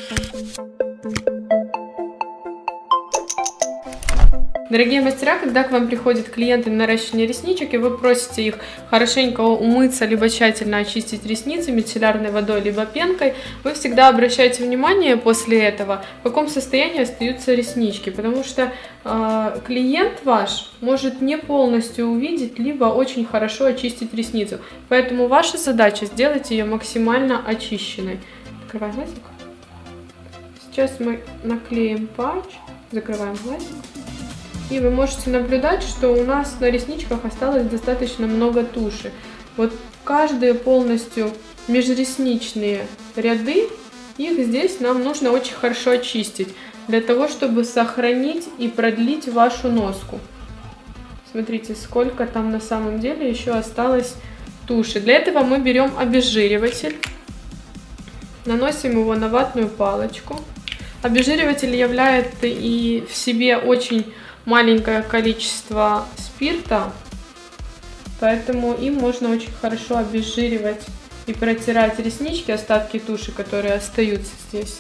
Дорогие мастера, когда к вам приходят клиенты на наращивание ресничек, и вы просите их хорошенько умыться, либо тщательно очистить ресницы мицеллярной водой, либо пенкой, вы всегда обращаете внимание после этого, в каком состоянии остаются реснички, потому что клиент ваш может не полностью увидеть, либо очень хорошо очистить ресницу. Поэтому ваша задача сделать ее максимально очищенной. Открывай глазик. Сейчас мы наклеим патч, закрываем глазик. И вы можете наблюдать, что у нас на ресничках осталось достаточно много туши. Вот каждые полностью межресничные ряды, их здесь нам нужно очень хорошо очистить, для того, чтобы сохранить и продлить вашу носку. Смотрите, сколько там на самом деле еще осталось туши. Для этого мы берем обезжириватель, наносим его на ватную палочку. Обезжириватель являет и в себе очень маленькое количество спирта, поэтому им можно очень хорошо обезжиривать и протирать реснички, остатки туши, которые остаются здесь,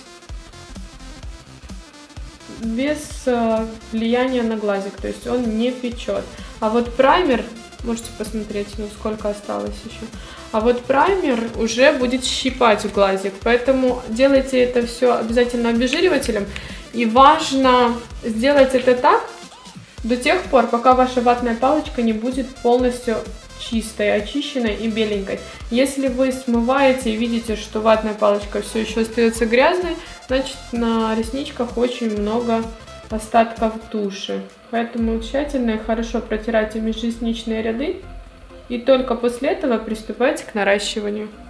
без влияния на глазик, то есть он не печет. А вот праймер, можете посмотреть, ну сколько осталось еще, а вот праймер уже будет щипать глазик, поэтому делайте это все обязательно обезжиривателем, и важно сделать это так, до тех пор, пока ваша ватная палочка не будет полностью чистой, очищенной и беленькой. Если вы смываете и видите, что ватная палочка все еще остается грязной, значит на ресничках очень много остатков туши. Поэтому тщательно и хорошо протирайте межресничные ряды и только после этого приступайте к наращиванию.